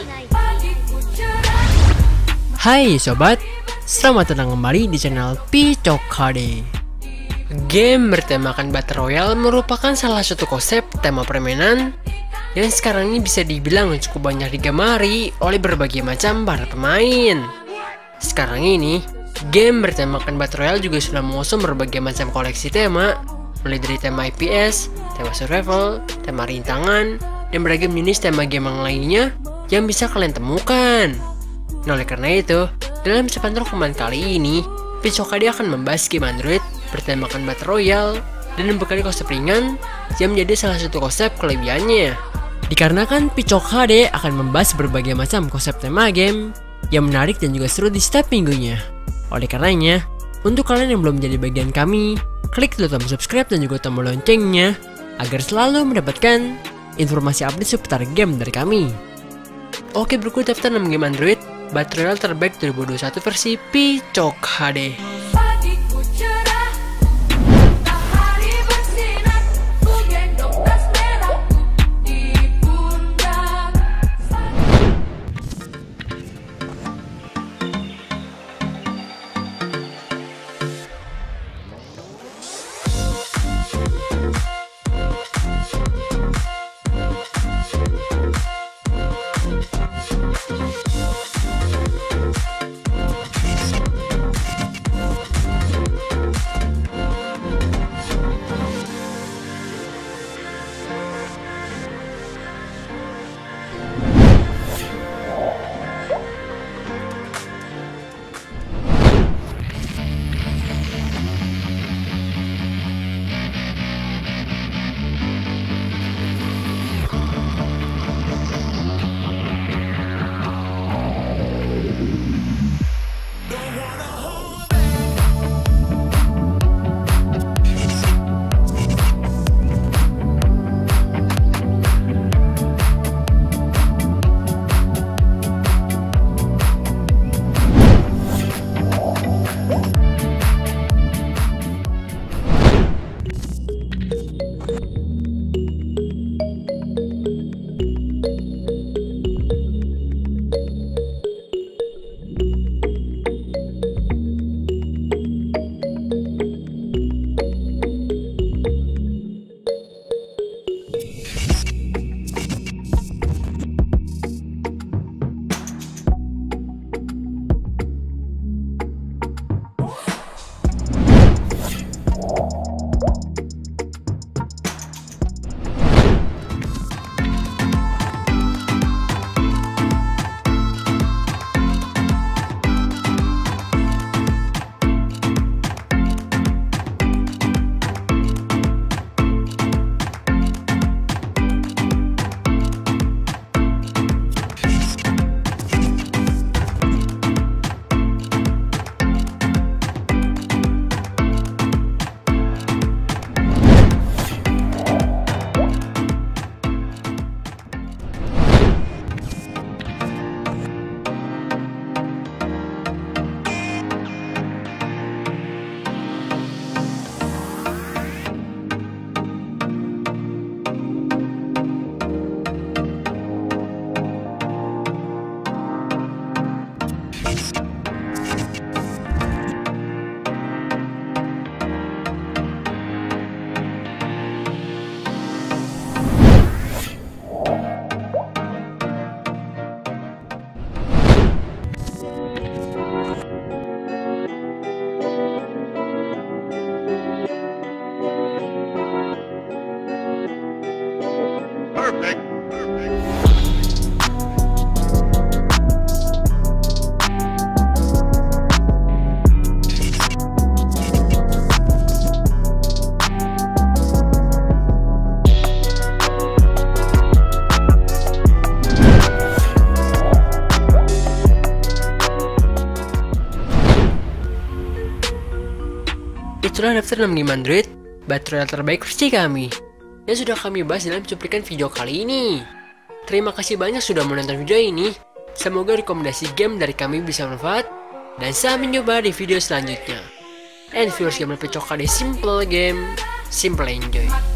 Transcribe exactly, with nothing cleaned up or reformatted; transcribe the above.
Hai sobat, selamat datang kembali di channel Picok H D. Game bertemakan Battle Royale merupakan salah satu konsep tema permainan yang sekarang ini bisa dibilang cukup banyak digemari oleh berbagai macam para pemain. Sekarang ini, game bertemakan Battle Royale juga sudah mengusung berbagai macam koleksi tema, mulai dari tema I P S, tema survival, tema rintangan, dan beragam jenis tema game yang lainnya yang bisa kalian temukan. Nah, oleh karena itu, dalam sepantau rekaman kali ini, Picok H D akan membahas game Android bertemakan Battle Royale dan membekali konsep ringan yang menjadi salah satu konsep kelebihannya. Dikarenakan Picok H D akan membahas berbagai macam konsep tema game yang menarik dan juga seru di setiap minggunya. Oleh karenanya, untuk kalian yang belum menjadi bagian kami, klik dulu tombol subscribe dan juga tombol loncengnya agar selalu mendapatkan informasi update seputar game dari kami. Oke, berikut daftar enam game Android Battle Royale terbaik dua ribu dua puluh satu versi Picok H D. Itulah daftar enam game Android Battle Royale terbaik versi kami yang sudah kami bahas dalam cuplikan video kali ini. Terima kasih banyak sudah menonton video ini. Semoga rekomendasi game dari kami bisa bermanfaat dan sampai jumpa di video selanjutnya. And viewers game Picok H D, simple game, simple enjoy.